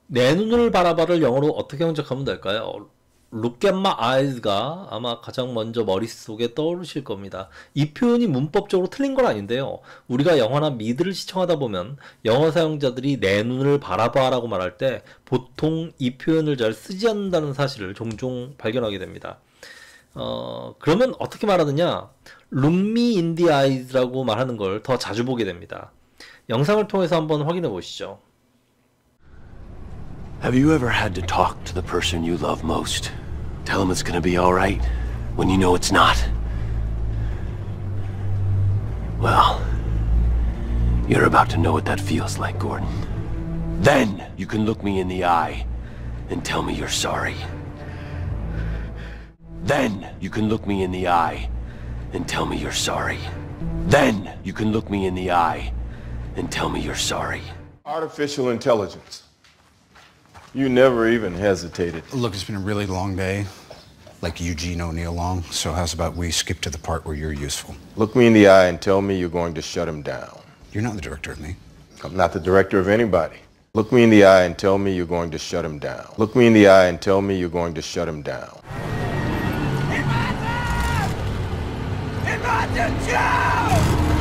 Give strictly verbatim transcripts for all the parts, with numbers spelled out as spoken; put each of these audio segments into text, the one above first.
내 눈을 바라봐를 영어로 어떻게 번역하면 될까요? Look at my eyes가 아마 가장 먼저 머릿속에 떠오르실 겁니다. 이 표현이 문법적으로 틀린 건 아닌데요. 우리가 영화나 미드를 시청하다 보면 영어 사용자들이 내 눈을 바라봐 라고 말할 때 보통 이 표현을 잘 쓰지 않는다는 사실을 종종 발견하게 됩니다. 어, 그러면 어떻게 말하느냐? Look me in the eyes라고 말하는 걸 더 자주 보게 됩니다. 영상을 통해서 한번 확인해 보시죠. Have you ever had to talk to the person you love most? Tell them it's gonna be alright when you know it's not? Well, you're about to know what that feels like, Gordon. Then you can look me in the eye and tell me you're sorry. Then you can look me in the eye and tell me you're sorry. Then you can look me in the eye and tell me you're sorry. Artificial intelligence. You never even hesitated. Look, it's been a really long day, like Eugene O'Neill long, so how's about we skip to the part where you're useful? Look me in the eye and tell me you're going to shut him down. You're not the director of me. I'm not the director of anybody. Look me in the eye and tell me you're going to shut him down. Look me in the eye and tell me you're going to shut him down. Imagine Joe!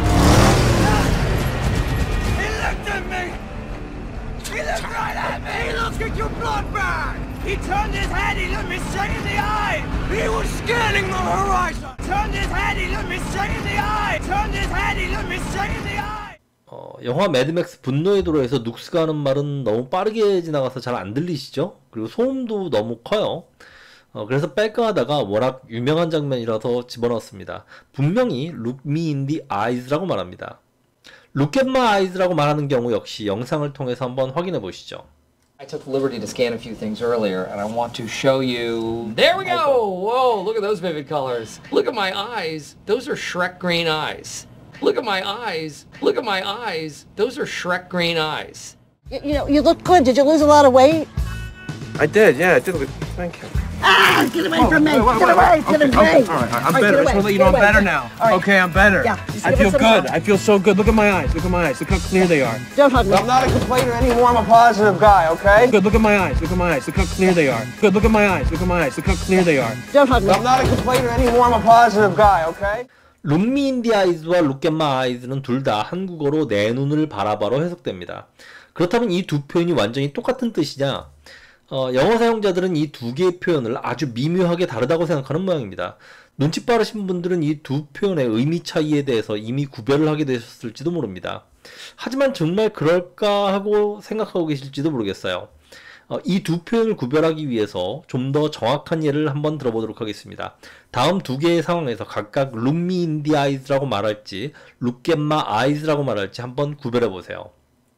He looked at me! He looked right at me! He looked at your blood bag! He turned his head, he looked me straight in the eye! He was scanning the horizon! Turned his head, he looked me straight in the eye! Turned his head, he looked me straight in the eye! 어, 영화 매드맥스 분노의 도로에서 눅스가 하는 말은 너무 빠르게 지나가서 잘 안 들리시죠? 그리고 소음도 너무 커요. 어, 그래서 뺄까 하다가 워낙 유명한 장면이라서 집어넣었습니다. 분명히 Look me in the eyes라고 말합니다. Look at my eyes라고 말하는 경우 역시 영상을 통해서 한번 확인해 보시죠. I took the liberty to scan a few things earlier, and I want to show you... There we go! Whoa, look at those vivid colors. Look at my eyes. Those are Shrek green eyes. Look at my eyes. Look at my eyes. Those are Shrek green eyes. You, you know, you look good. Did you lose a lot of weight? I did, yeah, I did. Thank you. Ah, get away from me! Wait, wait, Get wait, away! wait. Get Okay, away! okay, all right, I'm All right, better. get I just want to away, let you get know I'm away. better now. All right. Okay, I'm better. Yeah, just I give feel us some good. more. I feel so good. Look at my eyes. Look at my eyes. Look how clear they are. Don't hug me. I'm not a complainer anymore. I'm a positive guy, okay? Good. Look at my eyes. Look at my eyes. Look how clear they are. Good. Look at my eyes. Look at my eyes. Look how clear they are. Don't hug me. I'm not a complainer anymore. I'm a positive guy, okay? Look me in the eyes와 Look at my eyes는 둘 다 한국어로 내 눈을 바라봐로 해석됩니다. 그렇다면 이 두 표현이 완전히 똑같은 뜻이냐? 어, 영어 사용자들은 이 두 개의 표현을 아주 미묘하게 다르다고 생각하는 모양입니다. 눈치 빠르신 분들은 이 두 표현의 의미 차이에 대해서 이미 구별을 하게 되셨을지도 모릅니다. 하지만 정말 그럴까 하고 생각하고 계실지도 모르겠어요. 어, 이 두 표현을 구별하기 위해서 좀 더 정확한 예를 한번 들어보도록 하겠습니다. 다음 두 개의 상황에서 각각 Look me in the eyes라고 말할지 Look at my eyes라고 말할지 한번 구별해 보세요.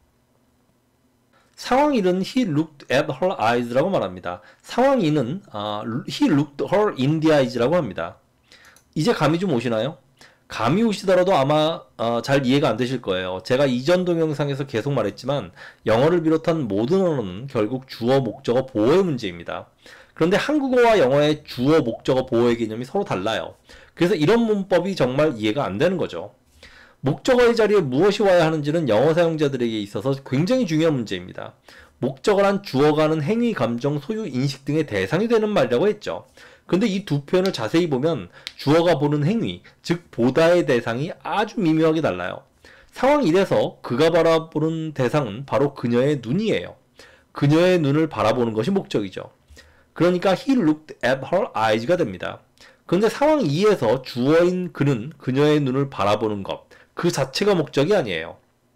상황 일은 He looked at her eyes라고 말합니다. 상황 이는 어, He looked her in the eyes라고 합니다. 이제 감이 좀 오시나요? 감이 오시더라도 아마 어, 잘 이해가 안 되실 거예요. 제가 이전 동영상에서 계속 말했지만 영어를 비롯한 모든 언어는 결국 주어, 목적어, 보어의 문제입니다. 그런데 한국어와 영어의 주어, 목적어, 보어의 개념이 서로 달라요. 그래서 이런 문법이 정말 이해가 안 되는 거죠. 목적어의 자리에 무엇이 와야 하는지는 영어 사용자들에게 있어서 굉장히 중요한 문제입니다. 목적어란 주어가 하는 행위, 감정, 소유, 인식 등의 대상이 되는 말이라고 했죠. 근데 이 두 표현을 자세히 보면 주어가 보는 행위, 즉 보다의 대상이 아주 미묘하게 달라요. 상황 일에서 그가 바라보는 대상은 바로 그녀의 눈이에요. 그녀의 눈을 바라보는 것이 목적이죠. 그러니까 he looked at her eyes가 됩니다. 그런데 상황 이에서 주어인 그는 그녀의 눈을 바라보는 것, 그 자체가 목적이 아니에요.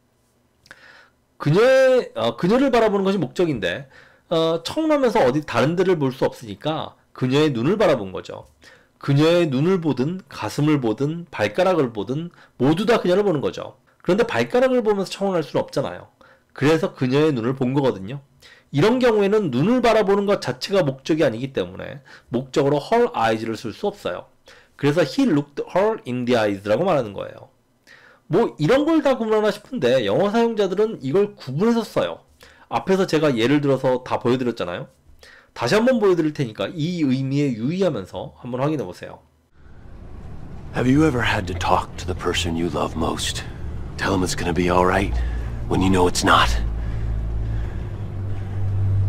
그녀의, 어, 그녀를 바라보는 것이 목적인데 어, 청라면서 어디 다른 데를 볼 수 없으니까 그녀의 눈을 바라본 거죠. 그녀의 눈을 보든 가슴을 보든 발가락을 보든 모두 다 그녀를 보는 거죠. 그런데 발가락을 보면서 청혼할 수는 없잖아요. 그래서 그녀의 눈을 본 거거든요. 이런 경우에는 눈을 바라보는 것 자체가 목적이 아니기 때문에 목적으로 her eyes를 쓸 수 없어요. 그래서 he looked her in the eyes라고 말하는 거예요. 뭐 이런 걸 다 구분하나 싶은데 영어 사용자들은 이걸 구분해서 써요. 앞에서 제가 예를 들어서 다 보여드렸잖아요. 다시 한번 보여드릴 테니까 이 의미에 유의하면서 한번 확인해 보세요. Have you ever had to talk to the person you love most? Tell them it's gonna be alright when you know it's not?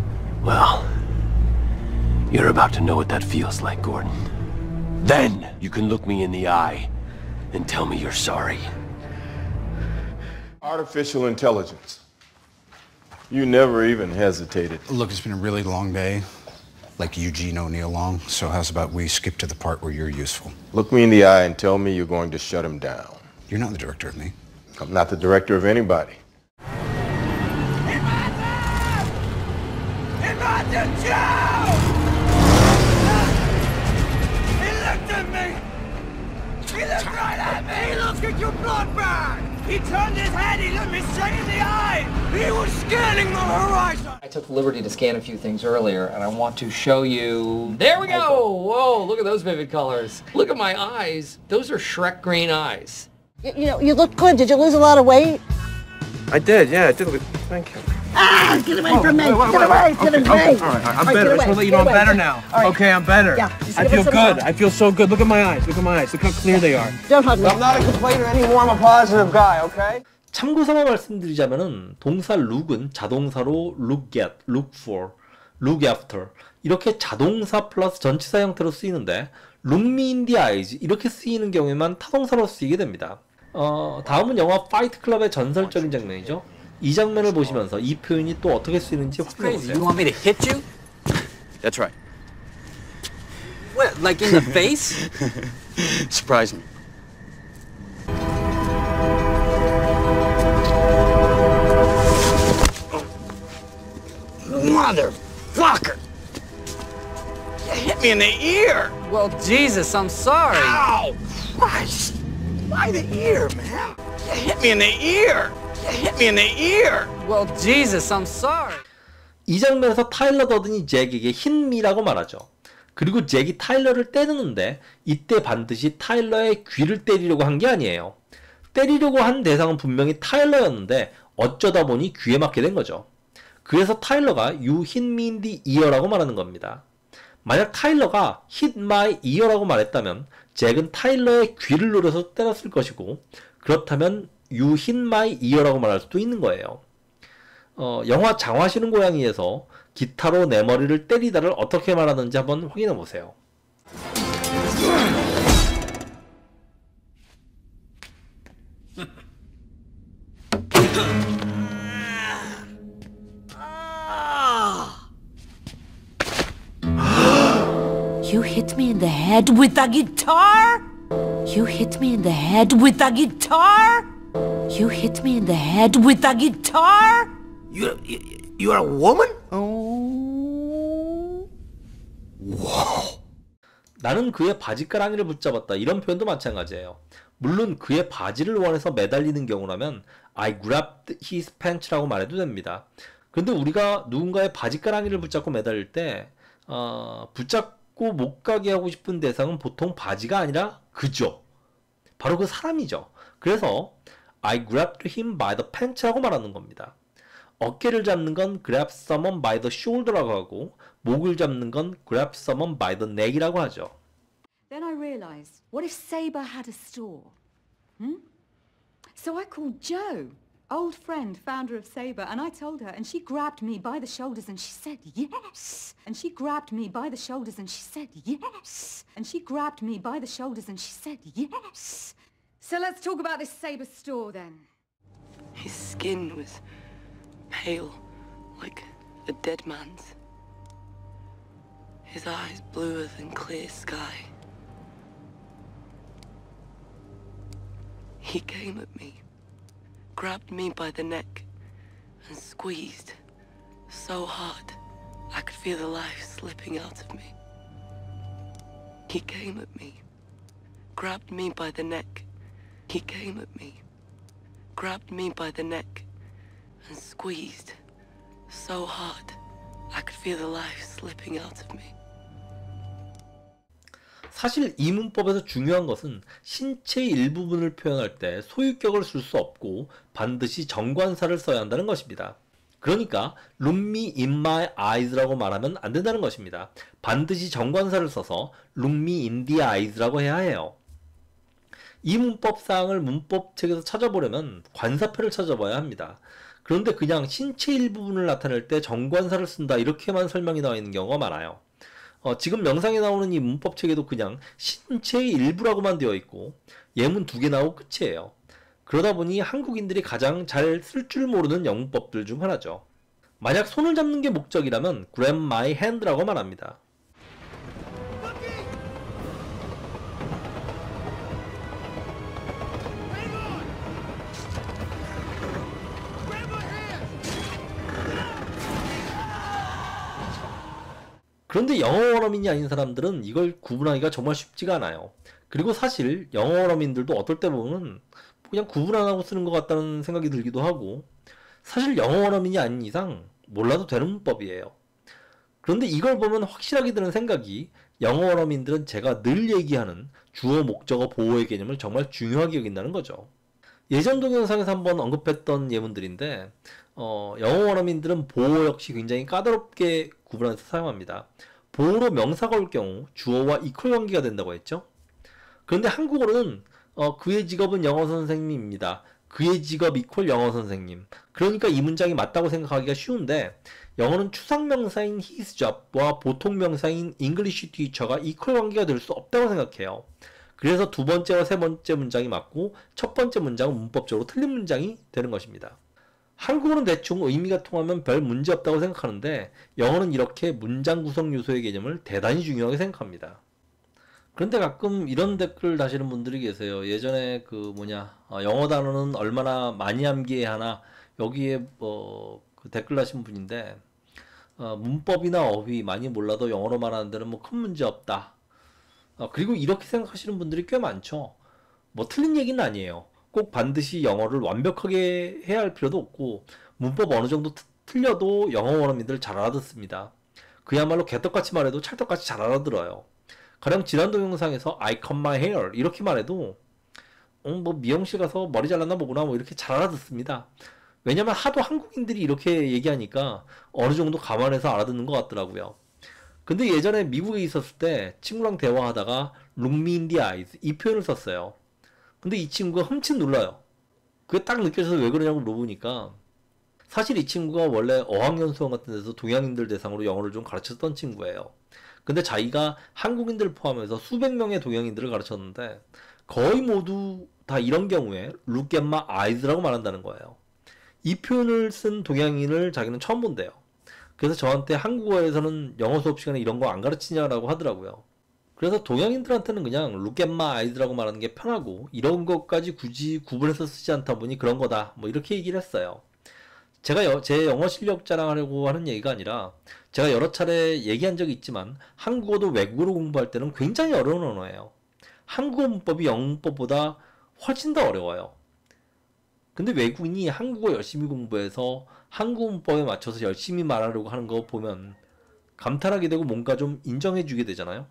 Well, you're about to know what that feels like, Gordon. Then you can look me in the eye and tell me you're sorry. Artificial intelligence. You never even hesitated. Look, it's been a really long day, like Eugene O'Neill long, so how's about we skip to the part where you're useful? Look me in the eye and tell me you're going to shut him down. You're not the director of me. I'm not the director of anybody. Imagine! Imagine Joe! He looked at me! He looked right at me! He looked at your blood bag! He turned his head, he looked me straight in the eye! He was scanning the horizon! I took the liberty to scan a few things earlier, and I want to show you... There we go! Whoa, look at those vivid colors. Look at my eyes. Those are Shrek green eyes. You, you know, you look good. Did you lose a lot of weight? I did, yeah, I did. Thank you. Ah, get away from me! Wait, wait, Get wait, away! wait. Get Okay, away! okay, all right, I'm All right, better. get I just want to away, let you get know I'm away. better now. All right. Okay, I'm better. Yeah, just I give feel us some good. more. I feel so good. Look at my eyes. Look at my eyes. Look how clear they are. Don't hug me. I'm not a complainer anymore, I'm a positive guy, okay? 참고서만 말씀드리자면은 동사 look은 자동사로 look at, look for, look after 이렇게 자동사 플러스 전치사 형태로 쓰이는데 look me in the eyes 이렇게 쓰이는 경우에만 타동사로 쓰이게 됩니다. 어, 다음은 영화 파이트 클럽의 전설적인 장면이죠. 이 장면을 보시면서 이 표현이 또 어떻게 쓰이는지 확인해 보세요. You want me to hit you? That's right. What, like in the face? Surprise me. Motherfucker! You hit me in the ear! Well, Jesus, I'm sorry. Ow! Christ! By the ear, man! You hit me in the ear! You hit me in the ear! Well, Jesus, I'm sorry. 이 장면에서 타일러 더든이 잭에게 힛미라고 말하죠. 그리고 잭이 타일러를 때리는데 이때 반드시 타일러의 귀를 때리려고 한 게 아니에요. 때리려고 한 대상은 분명히 타일러였는데 어쩌다 보니 귀에 맞게 된 거죠. 그래서 타일러가 You hit me in the ear라고 말하는 겁니다. 만약 타일러가 hit my ear라고 말했다면 잭은 타일러의 귀를 노려서 때렸을 것이고 그렇다면 You hit my ear라고 말할 수도 있는 거예요. 어, 영화 장화시는 고양이에서 기타로 내 머리를 때리다를 어떻게 말하는지 한번 확인해 보세요. You hit me in the head with a guitar? You hit me in the head with a guitar? You hit me in the head with a guitar? You, you, you're a woman? Oh. 나는 그의 바지가랑이를 붙잡았다. 이런 표현도 마찬가지예요. 물론 그의 바지를 원해서 매달리는 경우라면 I grabbed his pants라고 말해도 됩니다. 그런데 우리가 누군가의 바지가랑이를 붙잡고 매달릴 때 어, 붙잡고 못 가게 하고 싶은 대상은 보통 바지가 아니라 그죠. 바로 그 사람이죠. 그래서 I grabbed him by the pants라고 말하는 겁니다. 어깨를 잡는 건 grab someone by the shoulder라고 하고 목을 잡는 건 grab someone by the neck이라고 하죠. Then I realised, what if Sabre had a store? Hmm? So I called Jo, old friend, founder of Sabre, and I told her, and she grabbed me by the shoulders and she said, yes. And she grabbed me by the shoulders and she said, yes. And she grabbed me by the shoulders and she said, yes. So let's talk about this Sabre store then. His skin was pale, like a dead man's. His eyes bluer than clear sky. He came at me, grabbed me by the neck, and squeezed so hard I could feel the life slipping out of me. He came at me, grabbed me by the neck. He came at me, grabbed me by the neck, and squeezed so hard I could feel the life slipping out of me. 사실 이 문법에서 중요한 것은 신체의 일부분을 표현할 때 소유격을 쓸 수 없고 반드시 정관사를 써야 한다는 것입니다. 그러니까 look me in my eyes라고 말하면 안 된다는 것입니다. 반드시 정관사를 써서 look me in the eyes라고 해야 해요. 이 문법사항을 문법책에서 찾아보려면 관사표를 찾아봐야 합니다. 그런데 그냥 신체 일부분을 나타낼 때 정관사를 쓴다 이렇게만 설명이 나와 있는 경우가 많아요. 어, 지금 명상에 나오는 이 문법 체계도 그냥 신체의 일부라고만 되어 있고 예문 두 개 나오고 끝이에요. 그러다 보니 한국인들이 가장 잘 쓸 줄 모르는 영문법들 중 하나죠. 만약 손을 잡는 게 목적이라면 grab my hand라고 말합니다. 그런데 영어 원어민이 아닌 사람들은 이걸 구분하기가 정말 쉽지가 않아요. 그리고 사실 영어 원어민들도 어떨 때 보면 그냥 구분 안 하고 쓰는 것 같다는 생각이 들기도 하고, 사실 영어 원어민이 아닌 이상 몰라도 되는 문법이에요. 그런데 이걸 보면 확실하게 드는 생각이, 영어 원어민들은 제가 늘 얘기하는 주어, 목적어, 보호의 개념을 정말 중요하게 여긴다는 거죠. 예전 동영상에서 한번 언급했던 예문들인데 어, 영어 원어민들은 보호 역시 굉장히 까다롭게 구분해서 사용합니다. 보호로 명사가 올 경우 주어와 이퀄 관계가 된다고 했죠. 그런데 한국어로는 어, 그의 직업은 영어 선생님입니다. 그의 직업 이퀄 영어 선생님. 그러니까 이 문장이 맞다고 생각하기가 쉬운데, 영어는 추상명사인 his job와 보통명사인 English teacher가 이퀄 관계가 될 수 없다고 생각해요. 그래서 두 번째와 세 번째 문장이 맞고 첫 번째 문장은 문법적으로 틀린 문장이 되는 것입니다. 한국어는 대충 의미가 통하면 별 문제 없다고 생각하는데, 영어는 이렇게 문장 구성 요소의 개념을 대단히 중요하게 생각합니다. 그런데 가끔 이런 댓글 다시는 분들이 계세요. 예전에 그 뭐냐 어, 영어 단어는 얼마나 많이 암기해야 하나, 여기에 뭐 그 댓글 다신 분인데 어, 문법이나 어휘 많이 몰라도 영어로 말하는 데는 뭐 큰 문제 없다. 어, 그리고 이렇게 생각하시는 분들이 꽤 많죠. 뭐 틀린 얘기는 아니에요. 꼭 반드시 영어를 완벽하게 해야 할 필요도 없고, 문법 어느 정도 트, 틀려도 영어 원어민들 잘 알아듣습니다. 그야말로 개떡같이 말해도 찰떡같이 잘 알아들어요. 가령 지난 동영상에서 I cut my hair 이렇게 말해도 어, 뭐 미용실 가서 머리 잘랐나 보구나 뭐 이렇게 잘 알아듣습니다. 왜냐면 하도 한국인들이 이렇게 얘기하니까 어느 정도 감안해서 알아듣는 것 같더라고요. 근데 예전에 미국에 있었을 때 친구랑 대화하다가 look me in the eyes 이 표현을 썼어요. 근데 이 친구가 흠칫 놀라요. 그게 딱 느껴져서 왜 그러냐고 물어보니까, 사실 이 친구가 원래 어학연수원 같은 데서 동양인들 대상으로 영어를 좀 가르쳤던 친구예요. 근데 자기가 한국인들 포함해서 수백 명의 동양인들을 가르쳤는데 거의 모두 다 이런 경우에 look at my eyes라고 말한다는 거예요. 이 표현을 쓴 동양인을 자기는 처음 본대요. 그래서 저한테 한국어에서는 영어 수업 시간에 이런 거 안 가르치냐라고 하더라고요. 그래서 동양인들한테는 그냥 look at my eyes라고 말하는 게 편하고, 이런 것까지 굳이 구분해서 쓰지 않다 보니 그런 거다 뭐 이렇게 얘기를 했어요. 제가 여, 제 영어 실력 자랑하려고 하는 얘기가 아니라, 제가 여러 차례 얘기한 적이 있지만 한국어도 외국어로 공부할 때는 굉장히 어려운 언어예요. 한국어 문법이 영어 문법보다 훨씬 더 어려워요. 근데 외국인이 한국어 열심히 공부해서 한국어 문법에 맞춰서 열심히 말하려고 하는 거 보면 감탄하게 되고 뭔가 좀 인정해주게 되잖아요.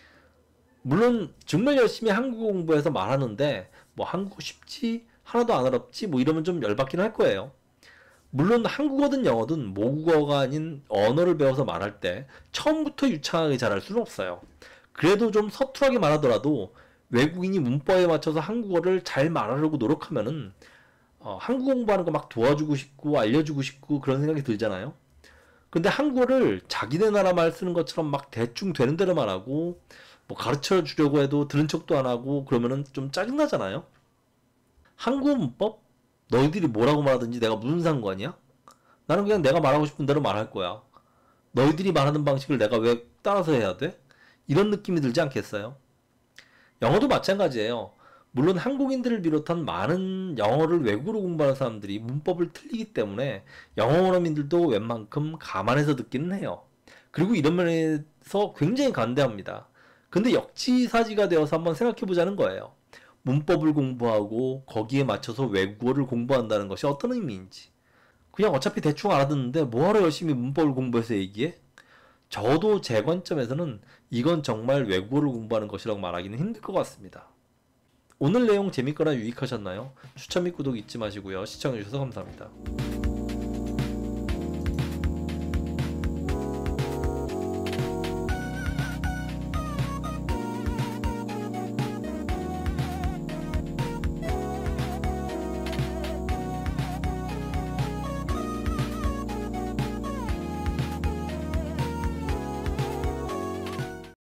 물론 정말 열심히 한국어 공부해서 말하는데 뭐 한국어 쉽지? 하나도 안 어렵지? 뭐 이러면 좀 열받긴 할 거예요. 물론 한국어든 영어든 모국어가 아닌 언어를 배워서 말할 때 처음부터 유창하게 잘할 수는 없어요. 그래도 좀 서툴하게 말하더라도 외국인이 문법에 맞춰서 한국어를 잘 말하려고 노력하면은 어, 한국어 공부하는 거 막 도와주고 싶고 알려주고 싶고 그런 생각이 들잖아요. 근데 한국어를 자기네 나라 말 쓰는 것처럼 막 대충 되는 대로 말하고 뭐 가르쳐 주려고 해도 들은 척도 안 하고 그러면은 좀 짜증나잖아요. 한국어 문법? 너희들이 뭐라고 말하든지 내가 무슨 상관이야? 나는 그냥 내가 말하고 싶은 대로 말할 거야. 너희들이 말하는 방식을 내가 왜 따라서 해야 돼? 이런 느낌이 들지 않겠어요? 영어도 마찬가지예요. 물론 한국인들을 비롯한 많은 영어를 외국어로 공부하는 사람들이 문법을 틀리기 때문에 영어 원어민들도 웬만큼 감안해서 듣기는 해요. 그리고 이런 면에서 굉장히 관대합니다. 근데 역지사지가 되어서 한번 생각해보자는 거예요. 문법을 공부하고 거기에 맞춰서 외국어를 공부한다는 것이 어떤 의미인지. 그냥 어차피 대충 알아듣는데 뭐하러 열심히 문법을 공부해서 얘기해? 저도 제 관점에서는 이건 정말 외국어를 공부하는 것이라고 말하기는 힘들 것 같습니다. 오늘 내용 재밌거나 유익하셨나요? 추천 및 구독 잊지 마시고요. 시청해주셔서 감사합니다.